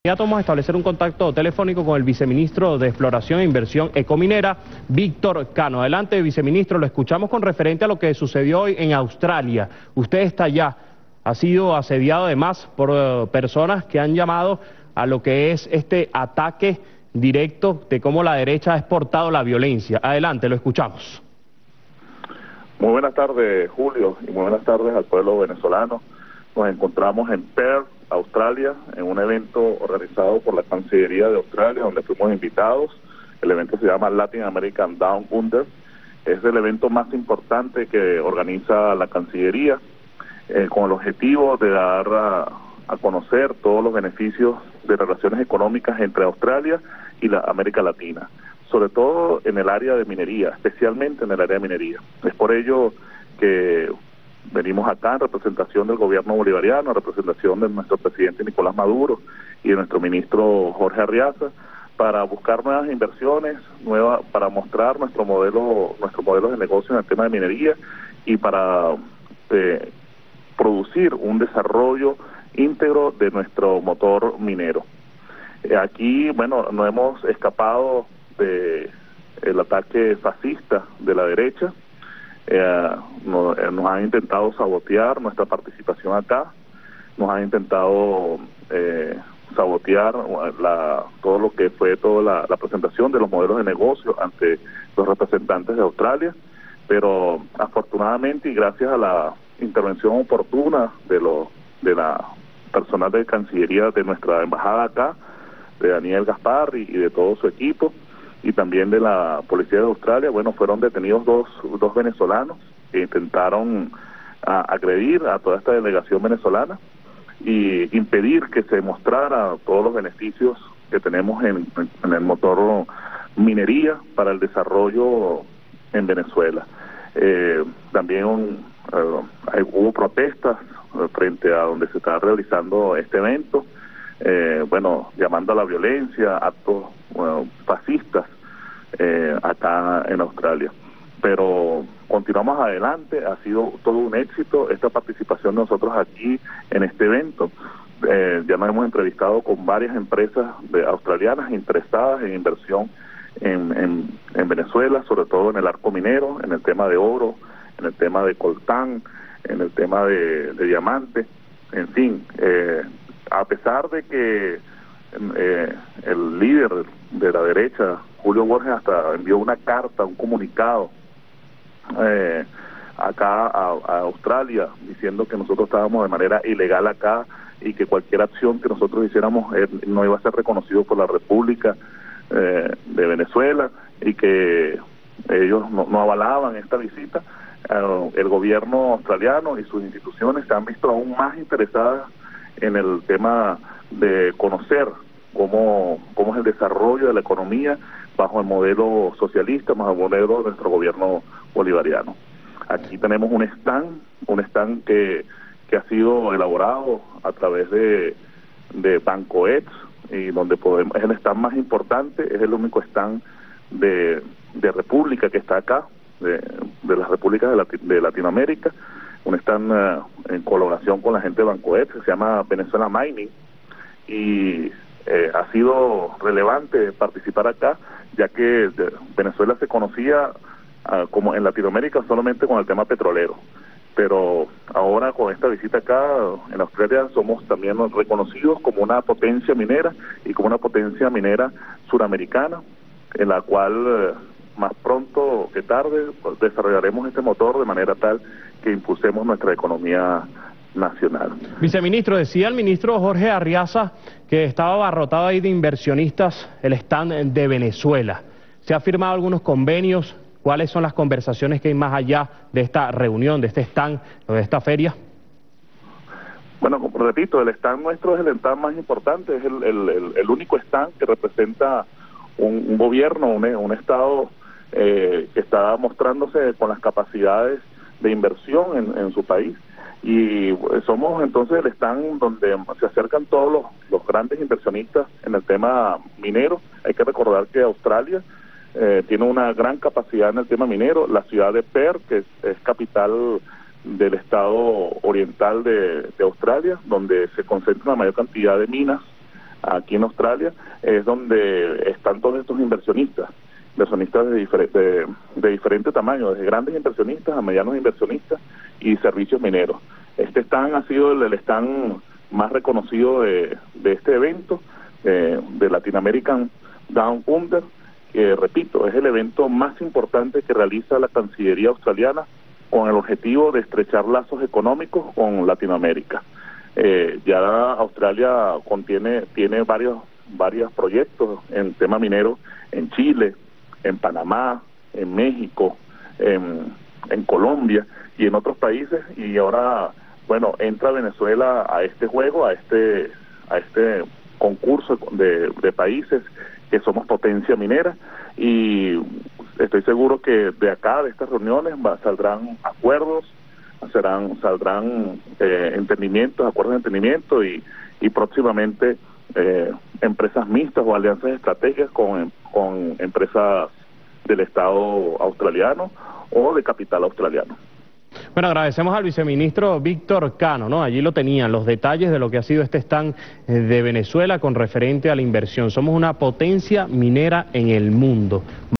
Ya vamos a establecer un contacto telefónico con el viceministro de Exploración e Inversión Ecominera, Víctor Cano. Adelante, viceministro, lo escuchamos con referente a lo que sucedió hoy en Australia. Usted está allá, ha sido asediado además por personas que han llamado a lo que es este ataque directo de cómo la derecha ha exportado la violencia. Adelante, lo escuchamos. Muy buenas tardes, Julio, y muy buenas tardes al pueblo venezolano. Nos encontramos en Perth, Australia, en un evento organizado por la Cancillería de Australia, donde fuimos invitados. El evento se llama Latin American Down Under. Es el evento más importante que organiza la Cancillería, con el objetivo de dar a conocer todos los beneficios de relaciones económicas entre Australia y la América Latina, sobre todo en el área de minería, especialmente en el área de minería. Es por ello que venimos acá en representación del gobierno bolivariano, en representación de nuestro presidente Nicolás Maduro y de nuestro ministro Jorge Arriaza, para buscar nuevas inversiones, para mostrar nuestro modelo de negocio en el tema de minería y para producir un desarrollo íntegro de nuestro motor minero. Aquí, bueno, no hemos escapado del ataque fascista de la derecha. Nos han intentado sabotear nuestra participación acá, nos han intentado sabotear todo lo que fue toda la presentación de los modelos de negocio ante los representantes de Australia, pero afortunadamente y gracias a la intervención oportuna de la personal de Cancillería de nuestra embajada acá, de Daniel Gaspar y de todo su equipo, y también de la Policía de Australia, bueno, fueron detenidos dos venezolanos que intentaron agredir a toda esta delegación venezolana y impedir que se mostrara todos los beneficios que tenemos en el motor minería para el desarrollo en Venezuela. También hubo protestas frente a donde se está realizando este evento, bueno, llamando a la violencia, actos fascistas acá en Australia. Pero continuamos adelante, ha sido todo un éxito esta participación de nosotros aquí en este evento. Ya nos hemos entrevistado con varias empresas australianas interesadas en inversión en Venezuela, sobre todo en el arco minero, en el tema de oro, en el tema de coltán, en el tema de diamante, en fin. A pesar de que el líder de la derecha, Julio Borges, hasta envió una carta, un comunicado acá a Australia, diciendo que nosotros estábamos de manera ilegal acá y que cualquier acción que nosotros hiciéramos no iba a ser reconocido por la República de Venezuela y que ellos no avalaban esta visita. El gobierno australiano y sus instituciones se han visto aún más interesadas en el tema de conocer cómo es el desarrollo de la economía bajo el modelo socialista, bajo el modelo de nuestro gobierno bolivariano. Aquí tenemos un stand que ha sido elaborado a través de Bancoet, y donde es el stand más importante, es el único stand de república que está acá, de las repúblicas de Latinoamérica, un stand en colaboración con la gente de Bancoet, que se llama Venezuela Mining, y ha sido relevante participar acá, ya que Venezuela se conocía como en Latinoamérica solamente con el tema petrolero, pero ahora con esta visita acá en Australia somos también reconocidos como una potencia minera y como una potencia minera suramericana, en la cual más pronto que tarde desarrollaremos este motor de manera tal que impulsemos nuestra economía nacional. Viceministro, decía el ministro Jorge Arriaza que estaba abarrotado ahí de inversionistas el stand de Venezuela. ¿Se han firmado algunos convenios? ¿Cuáles son las conversaciones que hay más allá de esta reunión, de este stand o de esta feria? Bueno, como repito, el stand nuestro es el stand más importante, es el único stand que representa un gobierno, un Estado que está mostrándose con las capacidades de inversión en su país. Y somos entonces el stand donde se acercan todos los grandes inversionistas en el tema minero. Hay que recordar que Australia tiene una gran capacidad en el tema minero. La ciudad de Perth, que es capital del estado oriental de Australia, donde se concentra la mayor cantidad de minas aquí en Australia, es donde están todos estos inversionistas de diferente tamaño, desde grandes inversionistas a medianos inversionistas y servicios mineros. Este stand ha sido el stand más reconocido de este evento, de Latin American Down Under, que repito, es el evento más importante que realiza la Cancillería australiana con el objetivo de estrechar lazos económicos con Latinoamérica. Ya Australia tiene varios proyectos en tema minero en Chile, en Panamá, en México, en Colombia y en otros países, y ahora, bueno, entra Venezuela a este juego, a este concurso de países que somos potencia minera, y estoy seguro que de acá, de estas reuniones, saldrán acuerdos, saldrán entendimientos, acuerdos de entendimiento y próximamente empresas mixtas o alianzas estratégicas con empresas del Estado australiano o de capital australiano. Bueno, agradecemos al viceministro Víctor Cano, ¿no? Allí lo tenían, los detalles de lo que ha sido este stand de Venezuela con referente a la inversión. Somos una potencia minera en el mundo.